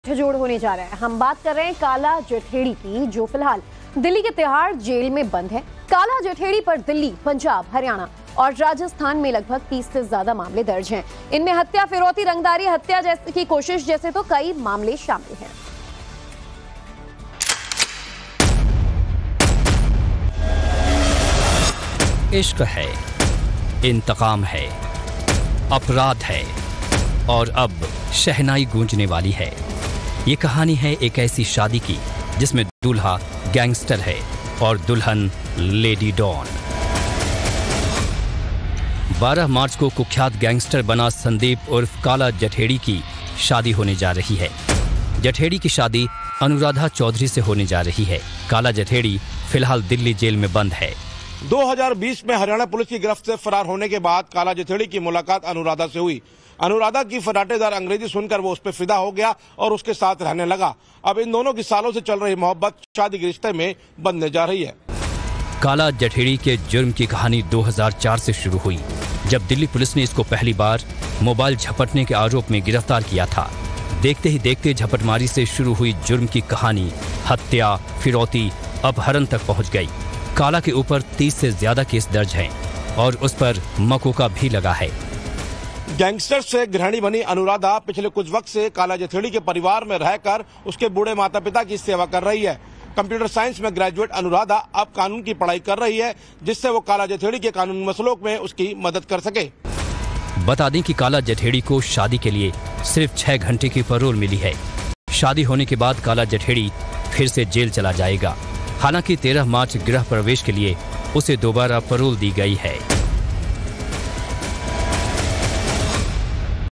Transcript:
जोड़ होने जा रहा है। हम बात कर रहे हैं काला जठेड़ी की, जो फिलहाल दिल्ली के तिहाड़ जेल में बंद है। काला जठेड़ी पर दिल्ली, पंजाब, हरियाणा और राजस्थान में लगभग 30 से ज्यादा मामले दर्ज हैं। इनमें हत्या, फिरौती, रंगदारी, हत्या जैसे की कोशिश जैसे तो कई मामले शामिल हैं। इश्क है, इंतकाम है, अपराध है और अब शहनाई गूंजने वाली है। ये कहानी है एक ऐसी शादी की जिसमें दूल्हा गैंगस्टर है और दुल्हन लेडी डॉन। 12 मार्च को कुख्यात गैंगस्टर बना संदीप उर्फ काला जठेड़ी की शादी होने जा रही है। जठेड़ी की शादी अनुराधा चौधरी से होने जा रही है। काला जठेड़ी फिलहाल दिल्ली जेल में बंद है। 2020 में हरियाणा पुलिस की गिरफ्त से फरार होने के बाद काला जठेड़ी की मुलाकात अनुराधा से हुई। अनुराधा की फराटेदार अंग्रेजी सुनकर वो उस पर फिदा हो गया और उसके साथ रहने लगा। अब इन दोनों की सालों से चल रही मोहब्बत शादी के रिश्ते में बनने जा रही है। काला जठेड़ी के जुर्म की कहानी 2004 से शुरू हुई, जब दिल्ली पुलिस ने इसको पहली बार मोबाइल झपटने के आरोप में गिरफ्तार किया था। देखते ही देखते झपटमारी से शुरू हुई जुर्म की कहानी हत्या, फिरौती, अपहरण तक पहुंच गई। काला के ऊपर 30 से ज्यादा केस दर्ज हैं और उस पर मकोका भी लगा है। गैंगस्टर से गृहिणी बनी अनुराधा पिछले कुछ वक्त से काला जठेड़ी के परिवार में रहकर उसके बूढ़े माता पिता की सेवा कर रही है। कंप्यूटर साइंस में ग्रेजुएट अनुराधा अब कानून की पढ़ाई कर रही है, जिससे वो काला जठेड़ी के कानूनी मसलों में उसकी मदद कर सके। बता दें कि काला जठेड़ी को शादी के लिए सिर्फ 6 घंटे की पैरोल मिली है। शादी होने के बाद काला जठेड़ी फिर से जेल चला जाएगा। हालांकि 13 मार्च गृह प्रवेश के लिए उसे दोबारा पैरोल दी गई है।